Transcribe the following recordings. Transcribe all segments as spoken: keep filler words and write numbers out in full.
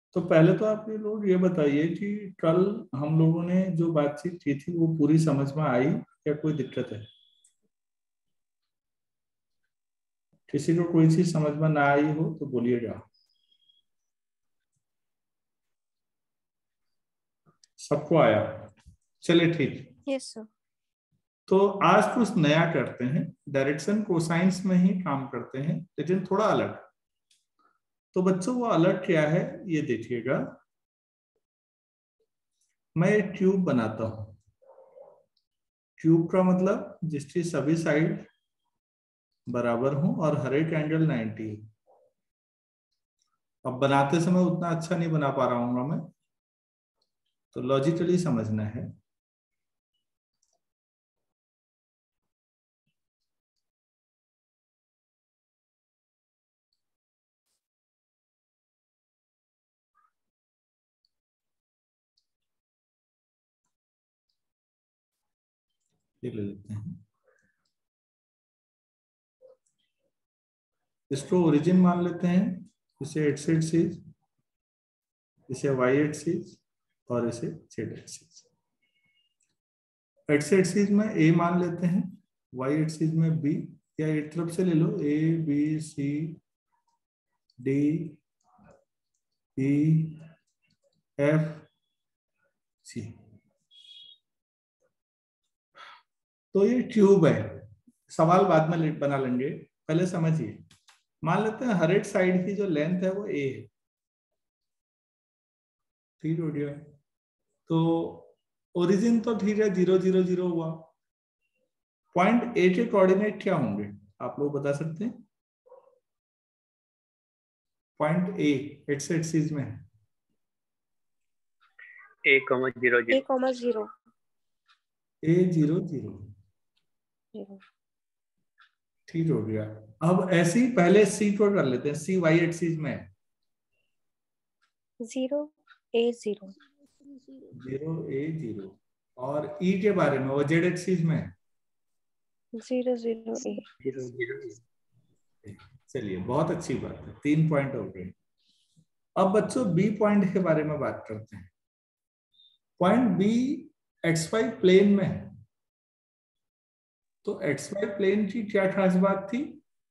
तो पहले तो आप ये लोग ये बताइए कि कल हम लोगों ने जो बातचीत की थी वो पूरी समझ में आई या कोई दिक्कत है? किसी को कोई चीज समझ में ना आई हो तो बोलिएगा। सबको आया? चलिए ठीक। Yes sir. तो आज कुछ नया करते हैं, डायरेक्शन कोसाइंस में ही काम करते हैं लेकिन थोड़ा अलग। तो बच्चों वो अलग क्या है ये देखिएगा। मैं एक ट्यूब बनाता हूं। ट्यूब का मतलब जिसकी सभी साइड बराबर हूं और हर एक एंगल नाइंटी है। अब बनाते समय उतना अच्छा नहीं बना पा रहा हूँ मैं, तो लॉजिकली समझना है। ये ले लेते हैं, इसको ओरिजिन मान लेते हैं, इसे एक्स एक्सिस, इसे वाई एक्सिस और इसे जेड एक्सिस। एक्स एक्सिस में ए मान लेते हैं, वाई एक्सिस में बी, या एक तरफ से ले लो, A B C D E F C. तो ये ट्यूब है। सवाल बाद में बना लेंगे, पहले समझिए। मान लेते हैं हर एक साइड की जो लेंथ है वो ए है, ठीक हो गया। तो ओरिजिन तो ठीक है, जीरो जीरो जीरो हुआ। पॉइंट ए के कोऑर्डिनेट क्या होंगे आप लोग बता सकते हैं? पॉइंट ए एक्स एक्सिस में A comma zero A comma zero A zero zero, ठीक हो गया। अब ऐसे ही पहले सी को कर लेते हैं, सी वाई एक्सिस में है zero A zero zero A zero, और ई के बारे में वो जेड एक्सिस में है zero zero A zero zero. चलिए बहुत अच्छी बात है, तीन पॉइंट हो गए। अब बच्चों बी पॉइंट के बारे में बात करते हैं। Point B X Y plane में है, तो एक्स वाई प्लेन की क्या खास बात थी?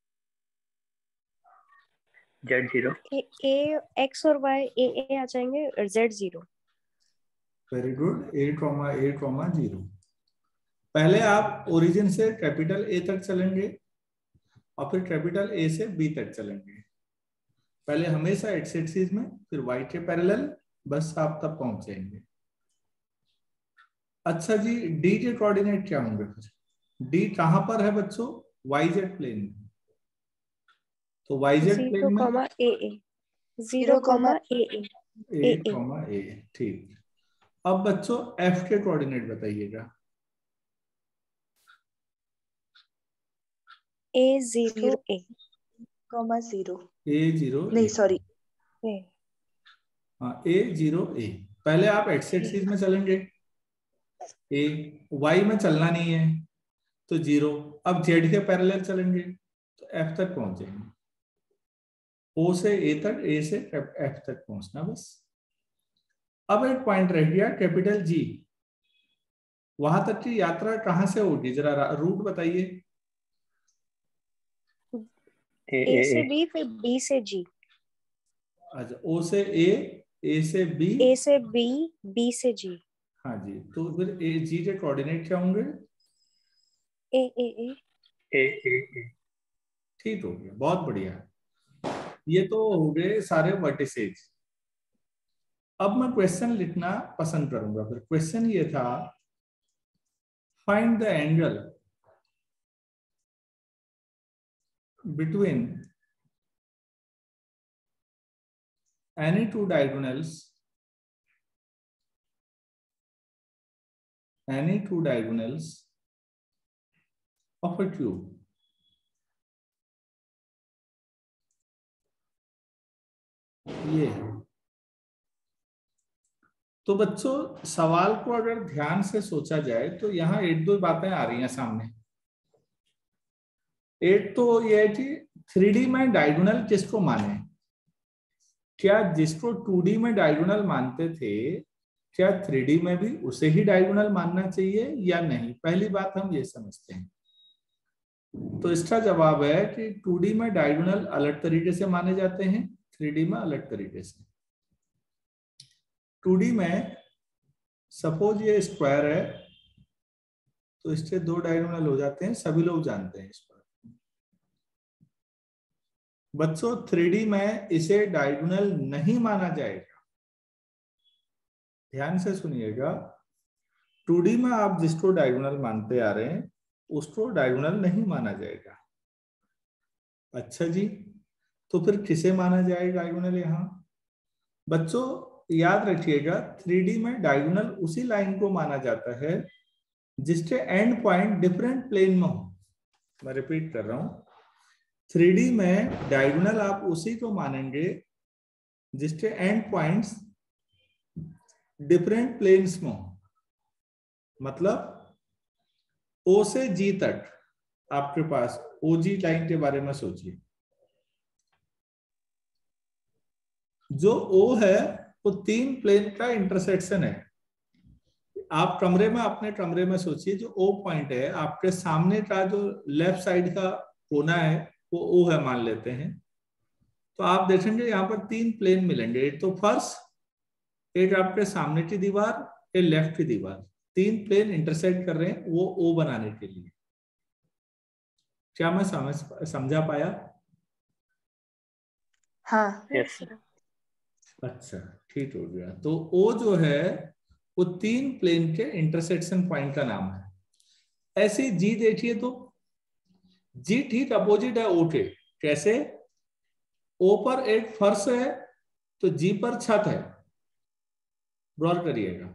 Z zero. ए एक्स और वाई ए ए आ जाएंगे, Z zero. Very good, A comma A comma zero. पहले आप ओरिजिन से कैपिटल ए तक चलेंगे और फिर कैपिटल ए से बी तक चलेंगे। पहले हमेशा एक्स एक्सिस में, फिर वाई के पैरेलल, बस आप तब पहुंच जाएंगे। अच्छा जी, डी के कोऑर्डिनेट क्या होंगे फिर? डी कहां पर है बच्चों? वाईजेड प्लेन में। तो वाईजेड जीरो प्लेन में comma A A zero comma A A A comma A, ठीक। अब बच्चों एफ के कोऑर्डिनेट बताइएगा। A zero A comma zero, A zero नहीं सॉरी हाँ ए जीरो ए। पहले आप एक्स एक्सिस में चलेंगे, ए, वाई में चलना नहीं है तो जीरो। अब जेड के पैरेलल चलेंगे तो एफ तक पहुंचेंगे। ओ से ए तक, ए से एफ तक पहुंचना बस। अब एक पॉइंट रह गया कैपिटल जी, वहां तक की यात्रा कहां से होगी, जरा रूट बताइए। ए से बी फिर बी से जी। अच्छा, ओ से ए, ए से बी, ए से बी, बी से जी। हाँ जी। तो फिर ए जी के कोऑर्डिनेट क्या होंगे? ए ए ए ए ए ए। ठीक हो गया, बहुत बढ़िया। ये तो हो गए सारे वर्टिसेज। अब मैं क्वेश्चन लिखना पसंद करूंगा। फिर क्वेश्चन ये था, find the angle between any two diagonals any two diagonals of a cube. ये है। तो बच्चों सवाल को अगर ध्यान से सोचा जाए तो यहाँ एक दो बातें आ रही हैं सामने। एक तो ये है कि थ्री डी में डायगोनल किसको माने, क्या जिसको टू डी में डायगोनल मानते थे क्या थ्री डी में भी उसे ही डायगोनल मानना चाहिए या नहीं? पहली बात हम ये समझते हैं। तो इसका जवाब है कि टू डी में डायगोनल अलग तरीके से माने जाते हैं, थ्री डी में अलग तरीके से। टू डी में सपोज ये स्क्वायर है तो इससे दो डायगोनल हो जाते हैं, सभी लोग जानते हैं इस पर। बच्चों थ्री डी में इसे डायगोनल नहीं माना जाएगा, ध्यान से सुनिएगा। टू डी में आप जिसको डायगोनल मानते आ रहे हैं उसको डायगोनल नहीं माना जाएगा। अच्छा जी, तो फिर किसे माना जाएगा डायगोनल यहाँ? बच्चों याद रखिएगा थ्री डी में डायगोनल उसी लाइन को माना जाता है जिसके एंड पॉइंट डिफरेंट प्लेन में हो। मैं रिपीट कर रहा हूं, थ्री डी में डायगोनल आप उसी को मानेंगे जिसके एंड पॉइंट्स डिफरेंट प्लेन्स में हो। मतलब ओ से जी तक आपके पास ओजी लाइन के बारे में सोचिए। जो ओ है वो तीन प्लेन का इंटरसेक्शन है। आप कमरे में अपने कमरे में सोचिए, जो ओ पॉइंट है आपके सामने का जो लेफ्ट साइड का कोना है वो ओ है मान लेते हैं। तो आप देखेंगे यहाँ पर तीन प्लेन मिलेंगे, एक तो फर्श, एक आपके सामने की दीवार, एक लेफ्ट की दीवार। तीन प्लेन इंटरसेक्ट कर रहे हैं वो ओ बनाने के लिए। क्या मैं समझ समझा पाया? हाँ यस अच्छा ठीक हो गया। तो ओ जो है वो तीन प्लेन के इंटरसेक्शन पॉइंट का नाम है। ऐसे जी देखिए तो जी ठीक अपोजिट है ओ के। कैसे? ओ पर एक फर्श है तो जी पर छत है। गौर करिएगा,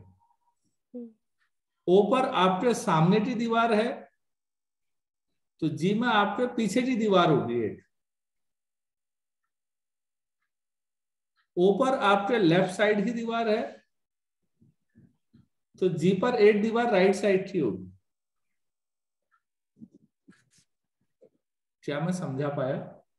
ओ पर आपके सामने की दीवार है तो जी में आपके पीछे की दीवार होगी एक। ओ पर आपके लेफ्ट साइड की दीवार है तो जी पर एक दीवार राइट साइड की होगी। क्या मैं समझा पाया?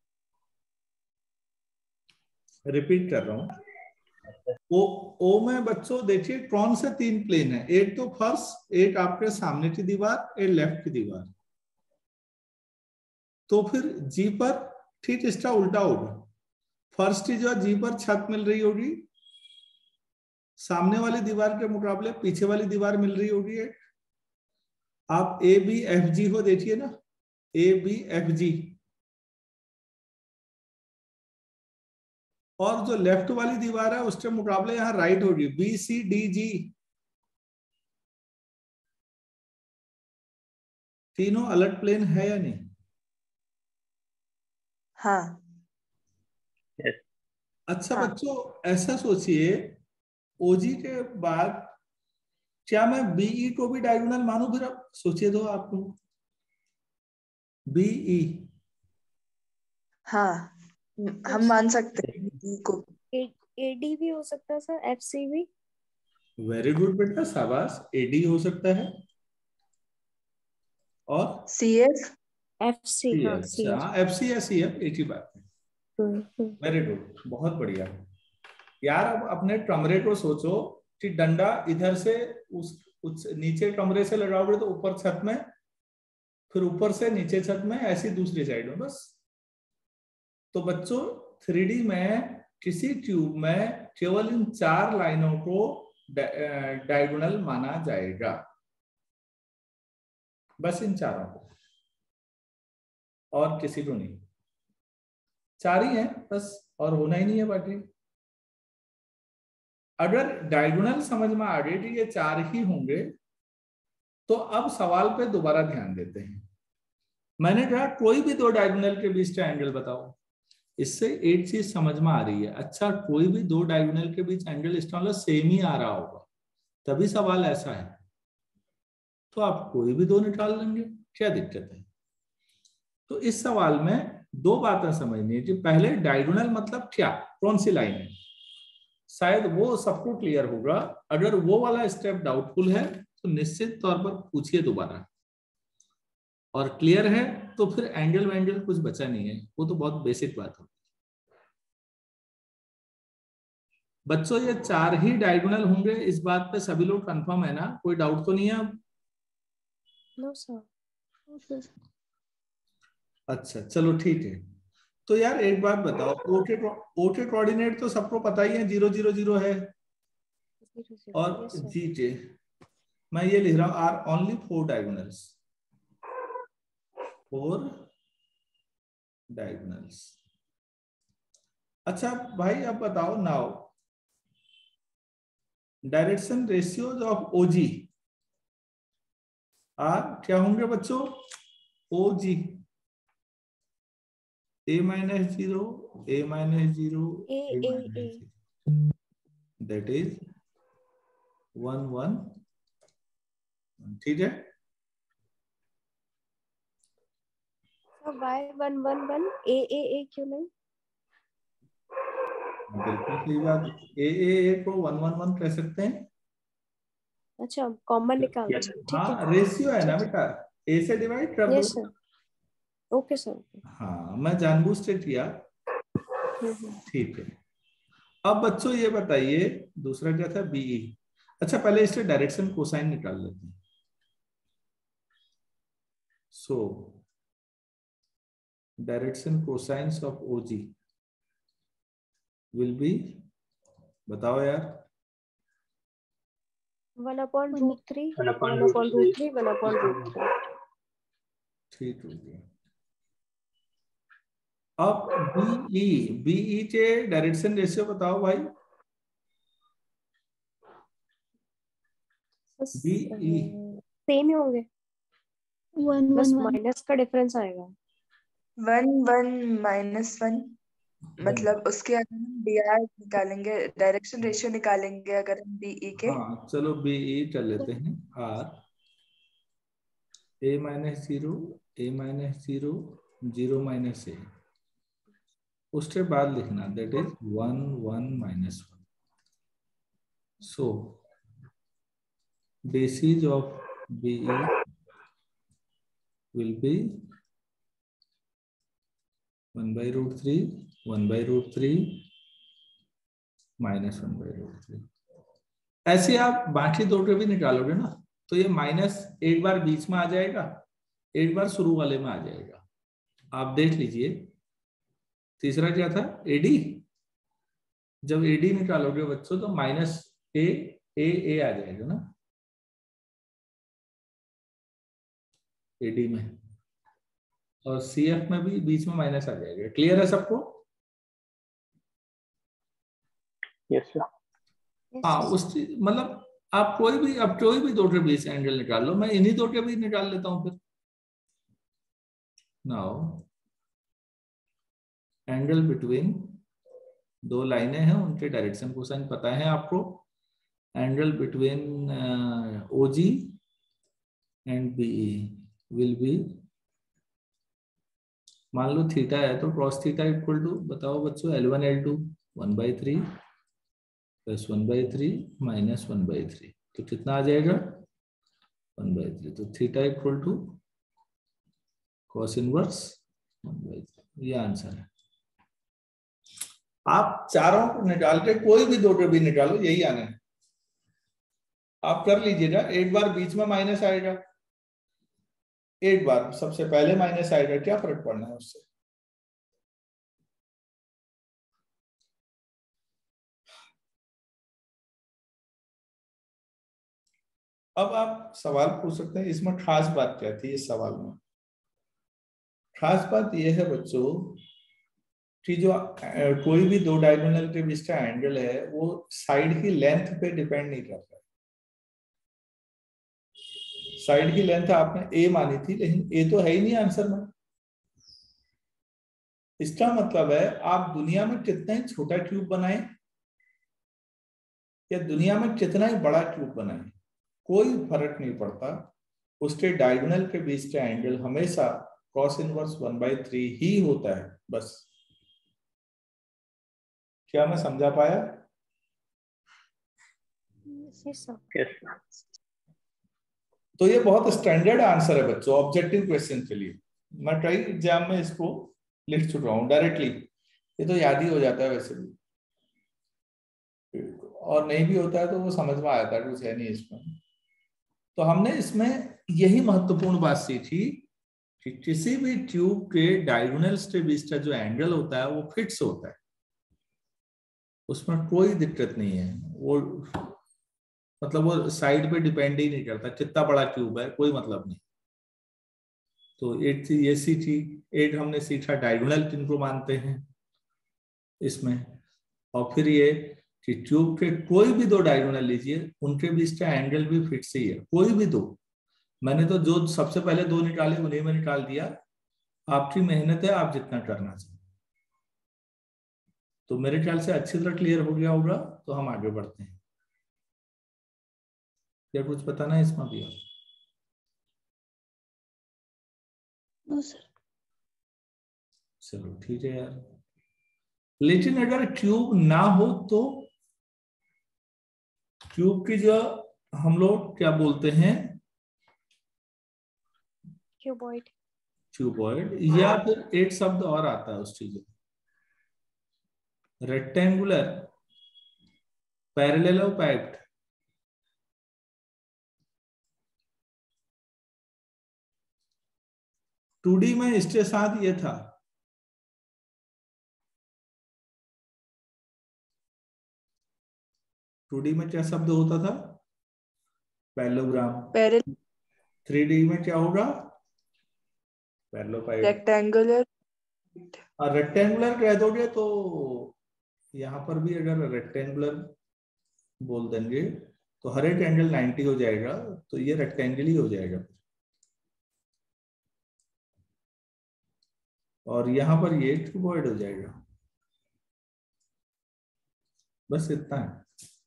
रिपीट कर रहा हूं। ओ ओ में बच्चों देखिए कौन से तीन प्लेन है? एक तो फर्श, एक आपके सामने की दीवार, एक लेफ्ट की दीवार। तो फिर जी पर ठीक इसका उल्टा होगा। फर्स्ट की जो जी पर छत मिल रही होगी, सामने वाली दीवार के मुकाबले पीछे वाली दीवार मिल रही होगी एक। आप ए बी एफ जी को देखिए ना, ए बी एफ जी। और जो लेफ्ट वाली दीवार है उसके मुकाबले यहां राइट होगी, बी सी डी जी। तीनों अलग प्लेन है या नहीं? हाँ यस अच्छा हाँ। बच्चों ऐसा सोचिए, ओजी के बाद क्या मैं बीई को भी डायगोनल मानूं? फिर अब सोचिए तो आपको बीई। हाँ हम मान सकते हैं E को। एडी भी हो सकता है सर, एफसी भी। वेरी गुड बेटा, शाबाश। एडी हो सकता है और सी एफ। एफसी, हाँ सी अच्छा एफ। एफसी या सीएफ एक ही बात है। वेरी गुड, बहुत बढ़िया यार। अब अपने कमरे को सोचो कि डंडा इधर से उस, उस नीचे कमरे से लगाओगे तो ऊपर छत में, फिर ऊपर से नीचे छत में, ऐसी दूसरी साइड में बस। तो बच्चों थ्री डी में किसी ट्यूब में केवल इन चार लाइनों को डायगोनल माना जाएगा, बस इन चारों को, और किसी को नहीं। चार ही है बस, और होना ही नहीं है बाकी। अगर डायगोनल समझ में आ गए कि ये चार ही होंगे तो अब सवाल पे दोबारा ध्यान देते हैं। मैंने कहा कोई भी दो डायगोनल के बीच का एंगल बताओ। इससे एक चीज समझ में आ रही है, अच्छा कोई भी दो डायगोनल के बीच एंगल इसका मतलब सेम ही आ रहा होगा, तभी सवाल ऐसा है। तो आप कोई भी दो निकाल लेंगे, क्या दिक्कत है? तो इस सवाल में दो बातें समझनी है कि पहले डायगोनल मतलब क्या, कौन सी लाइन है, शायद वो सबको क्लियर होगा। अगर वो वाला स्टेप डाउटफुल है तो निश्चित तौर पर पूछिए दोबारा, और क्लियर है तो फिर एंगल वैंगल कुछ बचा नहीं है, वो तो बहुत बेसिक बात है। बच्चों ये चार ही डायगोनल होंगे, इस बात पे सभी लोग कंफर्म है ना? कोई डाउट तो नहीं है अब? No sir. अच्छा चलो ठीक है। तो यार एक बात बताओ, ओ के ओ के कोऑर्डिनेट तो सबको पता ही है, जीरो जीरो जीरो है। और जी के मैं ये लिख रहा हूं, are only four diagonals, four diagonals. अच्छा भाई अब बताओ now, direction ratios of OG are क्या होंगे बच्चों? OG A minus zero, A minus zero, A A A minus A zero, that is one one. ठीक है, why one one one A A A क्यों नहीं? बिल्कुल सही बात। ए ए ए को वन वन वन कह सकते हैं। अच्छा कॉमन निकाल Yes, दो, sir. ठीक है। हाँ रेशियो है ना बेटा, ए से डिवाइड कर दो। Yes sir, okay sir. हाँ मैं जानबूझ से किया। ठीक है, अब बच्चों ये बताइए दूसरा क्या था? बीई। अच्छा पहले इससे डायरेक्शन कोसाइन निकाल लेते हैं। So direction cosines of OG will be, बताओ यार। One upon root three, One upon one root upon three. Root three, one upon root three. ठीक हो गया। अब बीई, बीई के डायरेक्शन रेशियो बताओ भाई। बीई सेम ही होंगे, वन बस वन वन माइनस का डिफरेंस आएगा। वन वन माइनस वन, मतलब उसके अगर हम डी आर निकालेंगे, डायरेक्शन रेशियो निकालेंगे अगर हम डीई के। हाँ चलो बीई कर लेते हैं। R A minus zero, A minus zero, zero minus A, उसके बाद लिखना that is one one minus one. So basis of B E will be one by root three, one by root three minus one by root three। ऐसे आप बाकी दो के भी निकालोगे ना, तो ये माइनस एक बार बीच में आ जाएगा, एक बार शुरू वाले में आ जाएगा। आप देख लीजिए तीसरा क्या था? एडी। जब एडी निकालोगे बच्चों तो माइनस ए ए ए आ जाएगा ना एडी में, और सी एफ में भी बीच में माइनस आ जाएगा। क्लियर है सबको? Yes, sir. हाँ उस मतलब आप कोई भी, अब कोई भी दो के बीच एंगल निकाल लो, मैं इन्हीं दो के बीच निकाल लेता हूं फिर। नाउ एंगल बिटवीन दो लाइनें हैं, उनके डायरेक्शन कोसाइन पता है आपको। Angle between OG and BE will be, मान लो थीटा है तो cos थीटा इक्वल टू, बताओ बच्चों, L one L two, one by three plus one by three minus one by three, तो कितना आ जाएगा? One by three. तो theta equal to cos inverse one by three, ये आंसर है। आप चारों को निकाल के कोई भी दो के भी निकालो, यही आना है। आप कर लीजिएगा, एक बार बीच में माइनस आएगा, एक बार सबसे पहले माइनस आएगा, क्या फर्क पड़ना है उससे? अब आप सवाल पूछ सकते हैं इसमें खास बात क्या थी? इस सवाल में खास बात यह है बच्चों कि जो कोई भी दो डायगोनल के बीच का एंगल है वो साइड की लेंथ पे डिपेंड नहीं करता। साइड की लेंथ आपने ए मानी थी, लेकिन ए तो है ही नहीं आंसर में। इसका मतलब है आप दुनिया में कितना ही छोटा ट्यूब बनाए या दुनिया में कितना ही बड़ा ट्यूब बनाए, कोई फर्क नहीं पड़ता, उसके डायगोनल के बीच का एंगल हमेशा cos inverse one by three ही होता है। बस, क्या मैं समझा पाया? Yes, sir. तो ये बहुत स्टैंडर्ड आंसर है बच्चों ऑब्जेक्टिव क्वेश्चन के लिए। मैं कई एग्जाम में इसको लिख चुका हूं डायरेक्टली, ये तो याद ही हो जाता है वैसे भी। और नहीं भी होता है तो वो समझ में आता है, कुछ है नहीं इसमें। तो हमने इसमें यही महत्वपूर्ण बात सीखी कि किसी भी ट्यूब के डायगोनल के बीच का जो एंगल होता है वो फिक्स होता है, उसमें कोई दिक्कत नहीं है। वो मतलब वो साइड पे डिपेंड ही नहीं करता, कितना बड़ा ट्यूब है कोई मतलब नहीं। तो एक चीज ये सीखी, एक हमने सीखा डायगोनल किनको मानते हैं इसमें, और फिर ये कि ट्यूब के कोई भी दो डायगोनल लीजिए, उनके बीच का एंगल भी फिक्स ही है, कोई भी दो। मैंने तो जो सबसे पहले दो निकाले उन्हें में निकाल दिया, आपकी मेहनत है, आप जितना करना चाहिए। तो मेरे ख्याल से अच्छी तरह क्लियर हो गया होगा, तो हम आगे बढ़ते हैं। क्या कुछ बताना है इसमें भी? No sir. चलो ठीक है यार, लेकिन अगर ट्यूब ना हो तो ट्यूब की जो हम लोग क्या बोलते हैं, क्यूबॉइड। क्यूबॉइड, या फिर एक शब्द और आता है उस चीज, रेक्टेंगुलर पैरेललोपाइप्ड। टू डी में इसके साथ ये था, टू डी में क्या शब्द होता था? पैरेललोग्राम। पैरेलल थ्री डी में क्या होगा? पैरेललोपाइड। रेक्टेंगुलर। और रेक्टेंगुलर कह दोगे तो यहाँ पर भी अगर रेक्टेंगुलर बोल देंगे तो हर एक एंगल नाइंटी हो जाएगा, तो ये रेक्टेंगल ही हो जाएगा। और यहाँ पर ये क्यूबॉइड हो जाएगा। बस इतना है।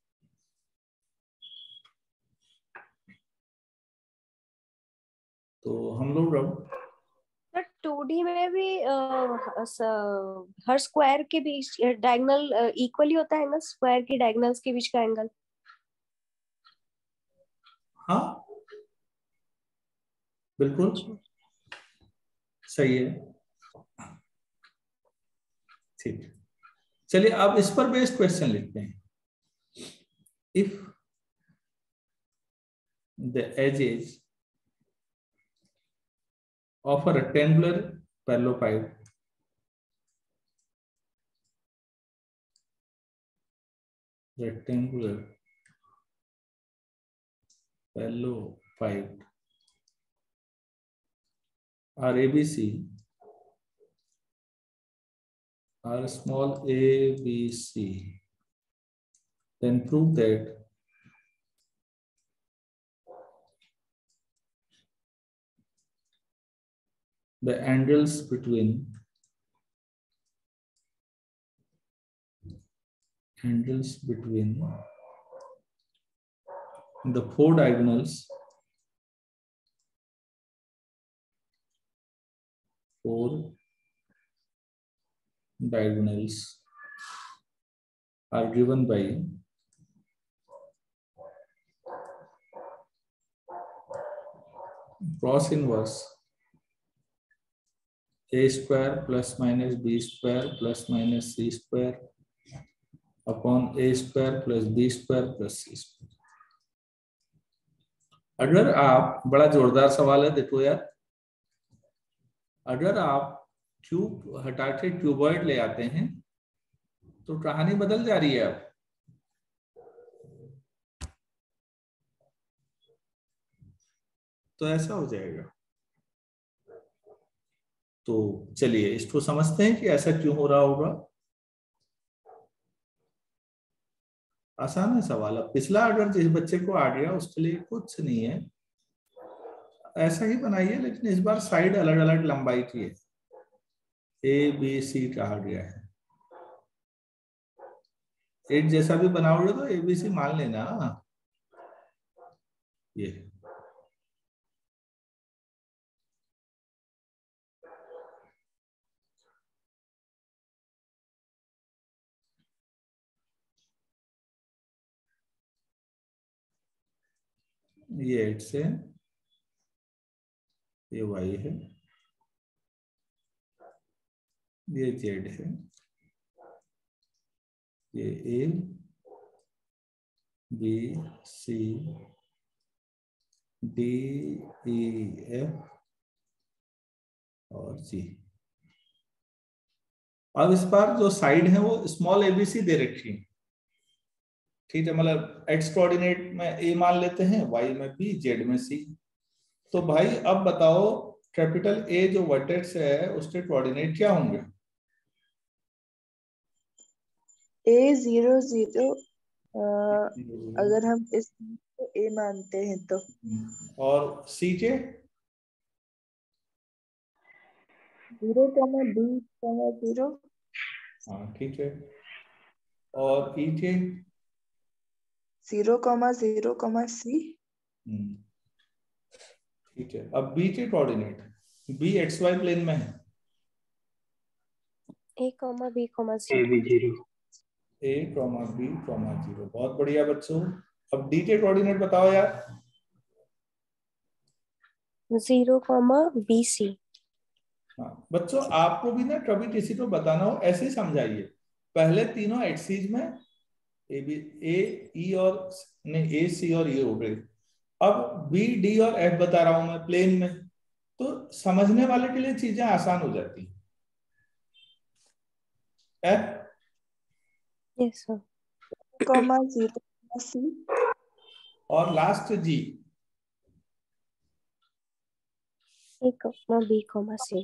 तो हम लोग अब टू डी में भी अ, स- हर स्क्वायर के बीच डायगोनल इक्वली होता है ना, स्क्वायर के डायगोनल्स के बीच का एंगल। हाँ बिल्कुल सही है, ठीक है। चलिए अब इस पर बेस्ड क्वेश्चन लिखते हैं। If the edges of a rectangular parallelepiped rectangular parallelepiped are A B C, are small a b c, then prove that the angles between angles between the four diagonals four diagonals are given by cross inverse a square plus minus b square plus minus c square upon a square plus b square plus c square। अगर आप, बड़ा जोरदार सवाल है, देखो यार, अगर आप क्यूब हटा के क्यूबॉइड ले आते हैं तो कहानी बदल जा रही है। अब तो ऐसा हो जाएगा। तो चलिए इसको समझते हैं कि ऐसा क्यों हो रहा होगा। आसान है सवाल। अब पिछला अगर जिस बच्चे को आ गया उसके लिए कुछ नहीं है, ऐसा ही बनाइए, लेकिन इस बार साइड अलग अलग लंबाई की है। ए बी सी कहा गया है, एक जैसा भी बनाओगे तो ए बी सी मान लेना। ये ये एक्स है, ये वाई है, ये जेड है, ये A B C D E F और जी। अब इस बार जो साइड है वो स्मॉल एबीसी दे रखी है, ठीक है, मतलब एक्स कोऑर्डिनेट में ए मान लेते हैं, वाई में बी, जेड में सी। तो भाई अब बताओ कैपिटल ए जो वर्टेक्स है उसके कोऑर्डिनेट क्या होंगे? ए जीरो जीरो, अगर हम इस को ए मानते हैं तो, और सी के zero comma B comma zero. हाँ ठीक है, और ई के zero comma zero comma C. ठीक है। अब बी के coordinate, B X Y plane में है, A comma B comma A C. B zero. A comma B comma zero, बहुत बढ़िया बच्चों। अब डी के कोऑर्डिनेट बताओ यार। Zero comma B C. हाँ बच्चों, आपको भी ना कभी किसी को बताना हो ऐसे ही समझाइए, पहले तीनों एक्सिस में ए बी ए ई और नहीं ए सी और ये हो गए, अब बी डी और एफ बता रहा हूं मैं प्लेन में, तो समझने वाले के लिए चीजें आसान हो जाती हैं। F yes sir. Comma zero comma C. और last G. A comma B comma C.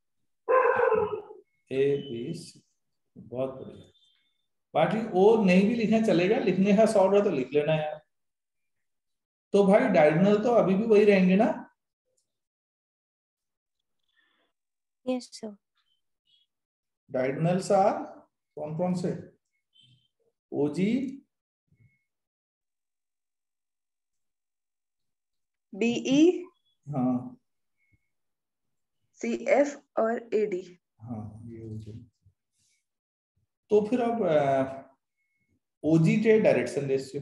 A B C, बहुत बढ़िया। बाकी ओ नहीं भी लिखना चलेगा, लिखने का शौक है तो लिख लेना यार। तो भाई डायगोनल तो अभी भी वही रहेंगे ना? Yes sir. डायगोनल्स आर कौन कौन से? ओजी, बीई, हाँ सी एफ और एडी। हाँ ये ओजी। तो फिर अब ओजी के direction ratio,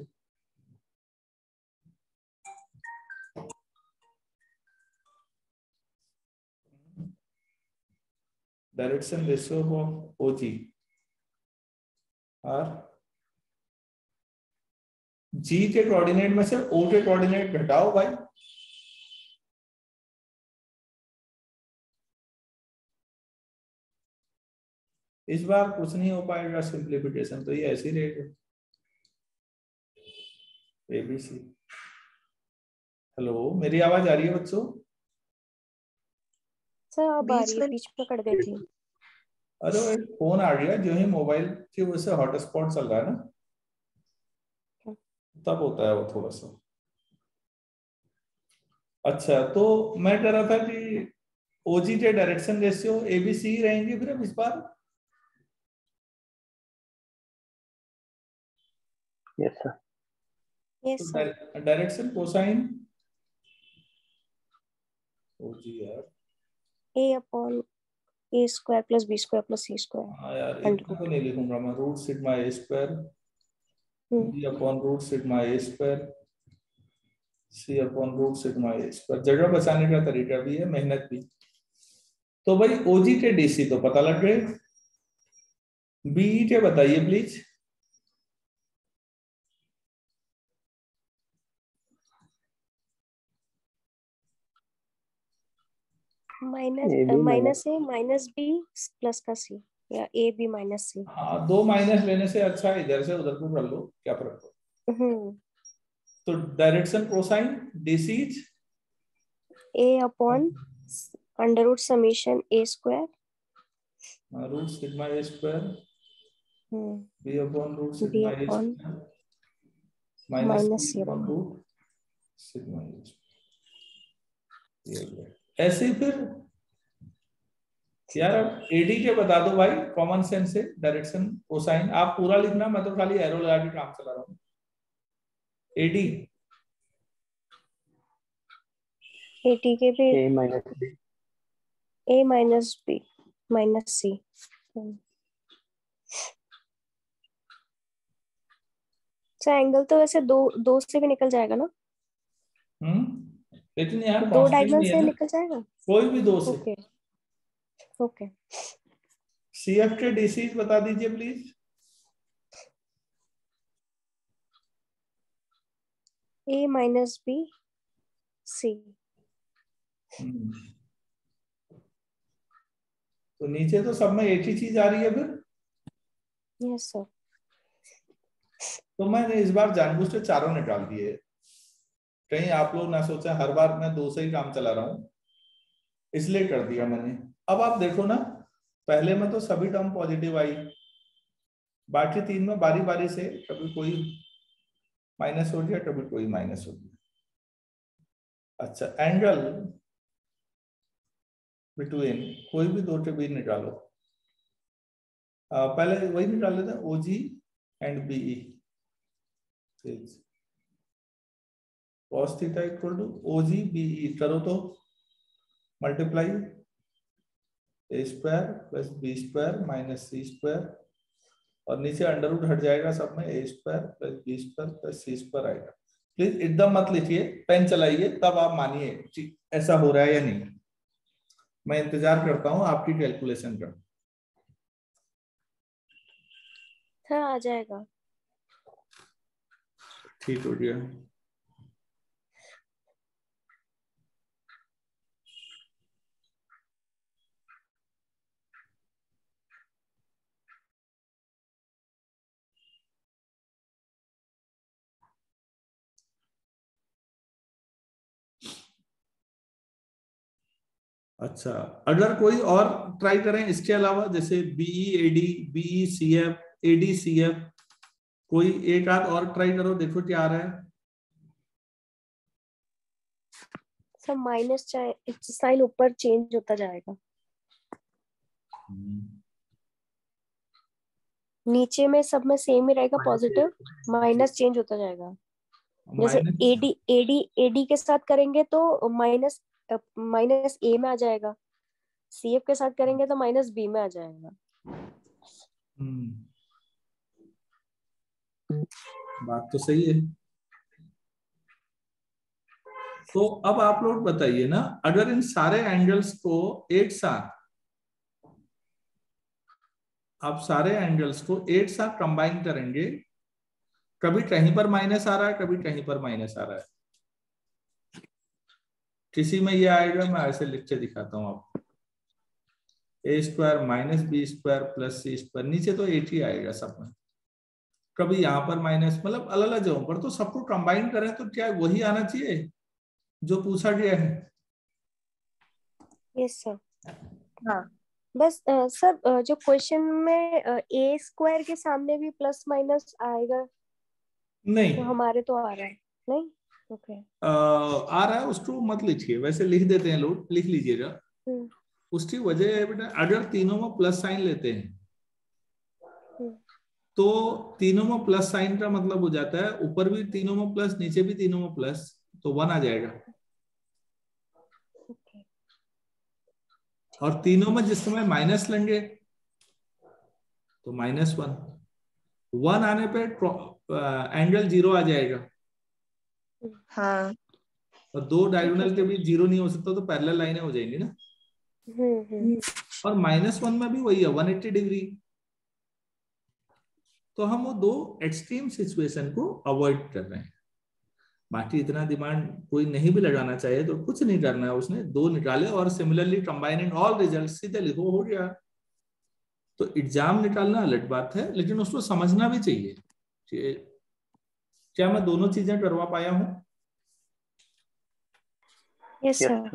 direction ratio of OG और जी के कोऑर्डिनेट में से ओ के कोऑर्डिनेट घटाओ भाई। इस बार कुछ नहीं हो पाएगा सिंप्लीफिकेशन, तो ये ऐसे ही रहेगा। एबीसी। हेलो, मेरी आवाज आ रही है बच्चों? सर अब आ बीच रही है, में बीच में कट गई थी। अरे एक फोन आ गया, जो ही मोबाइल की वजह से हॉटस्पॉट चल रहा है ना, तब होता है वो थोड़ा सा। अच्छा, तो मैं कह रहा था कि ओजी के डायरेक्शन रेशियो एबीसी रहेंगे फिर अब इस बार। Yes sir. Yes sir. तो डायरेक्शन कोसाइन ओजी यार, A upon A square plus B square plus C square. हाँ यार इतना तो नहीं लिखूंगा मैं, root sigma A square B upon root sigma A square C upon root sigma A square. जगह बचाने का तरीका भी है, मेहनत भी। तो भाई ओजी के डीसी तो पता लग गए, बीई के बताइए please. Minus A B minus A minus B plus का सी, या ए बी माइनस सी। हाँ, दो माइनस लेने से अच्छा है इधर से उधर को कर लो, क्या फर्क पड़ता। हम्म। तो direction cosine DC A upon under root summation A square root sigma A square B upon root B sigma A upon square minus minus C upon upon. Root sigma A square. ऐसे ही फिर यार अब AD के बता दो भाई, common sense से डायरेक्शन कोसाइन। आप पूरा लिखना, मैं तो खाली एरो लगा के काम चला रहा हूँ। एडी एटी के भी A minus B. A minus B minus C. तो एंगल तो वैसे दो दो से भी निकल जाएगा ना? हम्म लेकिन यार दो कांस्टेंट डायगोनल नहीं है से ना, निकल जाएगा। कोई भी दो से। Okay okay. सीएफ के डीसी बता दीजिए please. A minus B C. तो नीचे तो सब में एक ही चीज आ रही है फिर। Yes sir. तो मैंने इस बार जानबूझ के चारों निकाल दिए, कहीं आप लोग ना सोचा हर बार मैं दो से ही काम चला रहा हूं, इसलिए कर दिया मैंने। अब आप देखो ना, पहले में तो सभी टर्म पॉजिटिव आई, बाकी तीन में बारी बारी से कभी कोई माइनस हो गया, कभी कोई माइनस हो गया। अच्छा, एंगल बिटवीन कोई भी दो के बीच निकालो। आ, पहले वही निकाल लेते हैं, OG and BE. cos theta equal to OG BE करो तो multiply A square plus B square minus C square, और नीचे अंडर रूट हट जाएगा सब में, A square plus B square plus C square आएगा। प्लीज एकदम मत लिखिए, पेन चलाइए तब आप मानिए ऐसा हो रहा है या नहीं। मैं इंतजार करता हूं आपकी कैलकुलेशन का। सर आ जाएगा। ठीक हो गया। अच्छा, अगर कोई और ट्राई करें इसके अलावा, जैसे BE AD, BE CF, AD CF, कोई एक आध और ट्राई करो, देखो क्या आ रहा है। सर माइनस साइन ऊपर चेंज होता जाएगा, नीचे में सब में सेम ही रहेगा, पॉजिटिव, माइनस चेंज होता जाएगा। जैसे एडी एडी एडी के साथ करेंगे तो माइनस माइनस ए में आ जाएगा, सीएफ के साथ करेंगे तो माइनस बी में आ जाएगा। बात तो सही है। तो अब आप लोग बताइए ना, अगर इन सारे एंगल्स को एक साथ, आप सारे एंगल्स को एक साथ कंबाइन करेंगे, कभी कहीं पर माइनस आ रहा है, कभी कहीं पर माइनस आ रहा है, किसी में ये आएगा, मैं ऐसे लिख के दिखाता हूं आपको, A square minus B square plus C square, नीचे तो एट ही आएगा सब में, कभी यहाँ पर माइनस, मतलब अलग अलग जगहों पर। तो सबको कंबाइन करें तो क्या वही आना चाहिए जो पूछा गया है? Yes sir. हाँ बस uh, सर uh, जो क्वेश्चन में ए स्क्वायर के सामने भी प्लस माइनस आएगा? नहीं, तो हमारे तो आ रहा है नहीं। Okay okay. आ रहा है उसको मत लिखिए, वैसे लिख देते हैं लोग, लिख लीजिएगा। उसकी वजह है बेटा, अगर तीनों में प्लस साइन लेते हैं तो तीनों में प्लस साइन का मतलब हो जाता है ऊपर भी तीनों में प्लस, नीचे भी तीनों में प्लस, तो वन आ जाएगा। okay. और तीनों में जिस समय माइनस लेंगे तो माइनस वन, वन आने पे एंगल जीरो आ जाएगा। हाँ और दो डायगोनल के बीच जीरो नहीं हो सकता, तो पैरेलल लाइनें हो जाएंगी ना। और माइनस वन में भी वही है, वन एट्टी डिग्री। तो हम वो दो एक्सट्रीम सिचुएशन को अवॉइड कर रहे हैं। बाकी इतना दिमाग कोई नहीं भी लगाना चाहिए तो कुछ नहीं करना है, उसने दो निकाले और सिमिलरली कंबाइनिंग ऑल रिजल्ट सीधे लिखो, हो गया। तो एग्जाम निकालना अलग बात है, लेकिन उसको समझना भी चाहिए कि क्या मैं दोनों चीजें करवा पाया हूं। यस सर,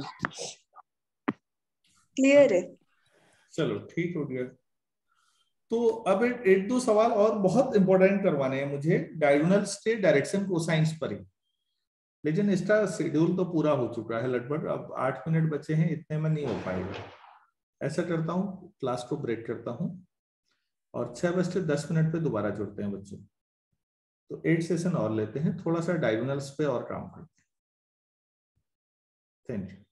क्लियर है। चलो ठीक हो गया। तो अब एक, एक दो सवाल और बहुत इंपॉर्टेंट करवाने हैं मुझे, डायगोनल्स के डायरेक्शन कोसाइंस पर ही, लेकिन इसका शेड्यूल तो पूरा हो चुका है लगभग, अब आठ मिनट बचे हैं, इतने में नहीं हो पाएगा। ऐसा करता हूँ, क्लास को ब्रेक करता हूँ और छह बज के दस मिनट पे दोबारा जुड़ते हैं बच्चों। तो एट सेशन और लेते हैं, थोड़ा सा डायगोनल्स पे और काम करते हैं। Thank you.